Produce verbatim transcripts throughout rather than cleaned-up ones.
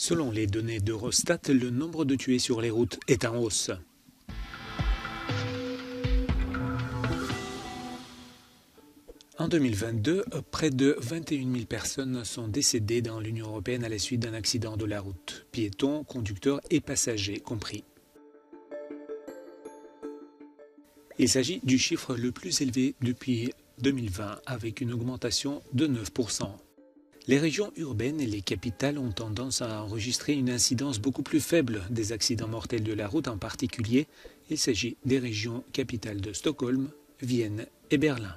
Selon les données d'Eurostat, le nombre de tués sur les routes est en hausse. En deux mille vingt-deux, près de vingt et une mille personnes sont décédées dans l'Union européenne à la suite d'un accident de la route, piétons, conducteurs et passagers compris. Il s'agit du chiffre le plus élevé depuis deux mille vingt, avec une augmentation de neuf pour cent. Les régions urbaines et les capitales ont tendance à enregistrer une incidence beaucoup plus faible des accidents mortels de la route. En particulier, il s'agit des régions capitales de Stockholm, Vienne et Berlin.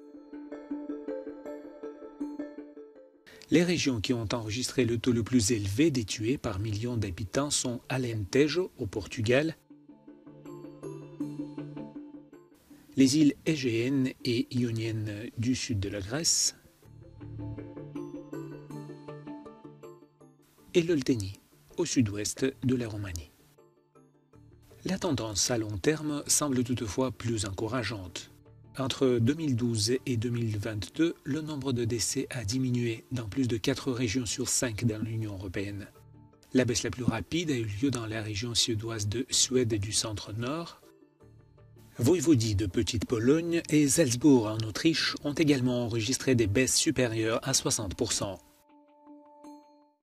Les régions qui ont enregistré le taux le plus élevé des tués par million d'habitants sont Alentejo au Portugal, les îles Égéennes et Ioniennes du sud de la Grèce et l'Olténie au sud-ouest de la Roumanie. La tendance à long terme semble toutefois plus encourageante. Entre deux mille douze et deux mille vingt-deux, le nombre de décès a diminué dans plus de quatre régions sur cinq dans l'Union européenne. La baisse la plus rapide a eu lieu dans la région suédoise de Suède et du centre-nord. Voïvodie de Petite-Pologne et Salzbourg en Autriche ont également enregistré des baisses supérieures à soixante pour cent.